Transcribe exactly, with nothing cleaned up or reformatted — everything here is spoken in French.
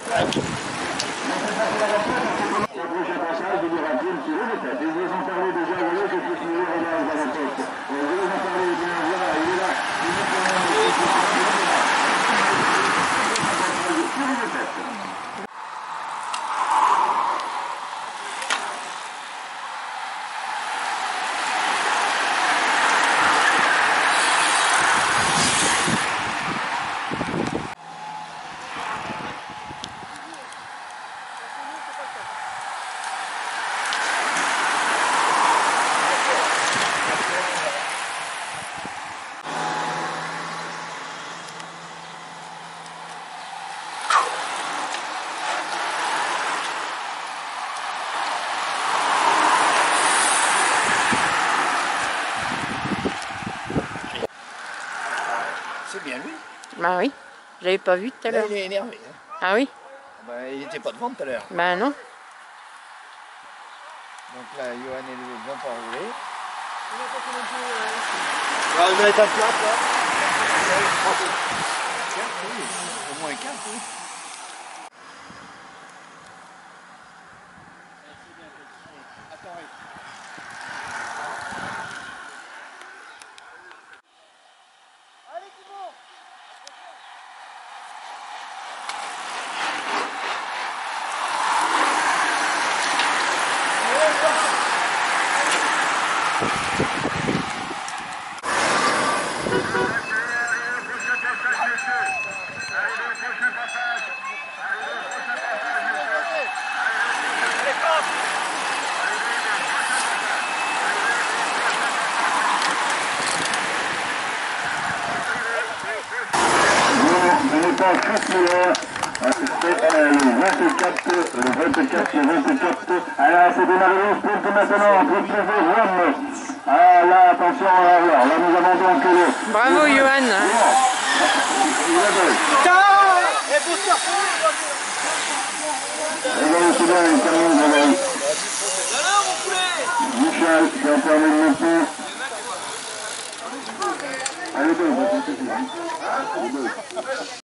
C'est bien lui. Bah oui, je l'avais pas vu tout à l'heure. Il est énervé. Hein. Ah oui? Bah, il n'était pas devant tout à l'heure. Bah non. Donc là, Johan et Louis vont pas rouler. Alors, il va être à plat, là. Au moins quatre, oui. Le vingt-quatre, le vingt-quatre. Alors, c'est démarré au sprint maintenant. Retrouvez Juan. Ah là, attention, alors là, là nous avons donc le... Bravo, Johan. Michel, qui a fermé le métier. Allez, deux, on va